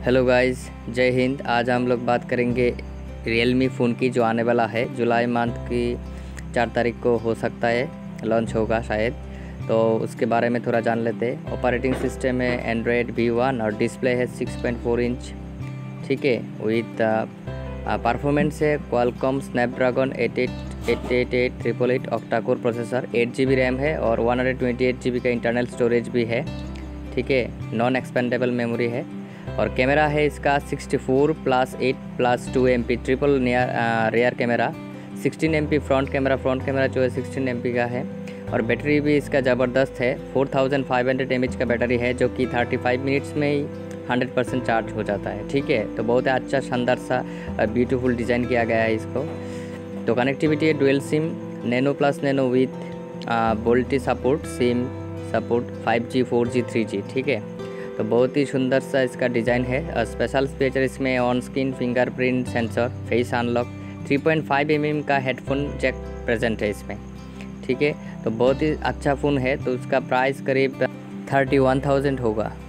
Hello guys, जय हिंद। आज हम लोग बात करेंगे रियलमी फ़ोन की, जो आने वाला है जुलाई मंथ की 4 तारीख को हो सकता है लॉन्च होगा शायद। तो उसके बारे में थोड़ा जान लेते हैं। ऑपरेटिंग सिस्टम है एंड्रॉयड V1 और डिस्प्ले है 6.4 इंच, ठीक है। विथ परफॉर्मेंस है Qualcomm Snapdragon 888 octa core processor, 8 GB RAM है और 128 GB का इंटरनल स्टोरेज भी है, ठीक है। नॉन एक्सपेंडेबल मेमोरी है। और कैमरा है इसका 64+8+2 MP triple rear camera, 16 MP front camera जो है 16 MP का है। और बैटरी भी इसका ज़बरदस्त है, 4500 mAh का बैटरी है, जो कि 35 मिनट्स में ही 100% चार्ज हो जाता है, ठीक है। तो बहुत अच्छा शानदार सा ब्यूटीफुल डिज़ाइन किया गया है इसको। तो कनेक्टिविटी है dual SIM, nano plus nano with VoLTE support, SIM support 5G 4G 3G, ठीक है। तो बहुत ही सुंदर सा इसका डिज़ाइन है। और स्पेशल फीचर इसमें on screen fingerprint sensor, face unlock, 3.5 mm का हेडफोन जैक प्रेजेंट है इसमें, ठीक है। तो बहुत ही अच्छा फ़ोन है। तो उसका प्राइस करीब 31,000 होगा।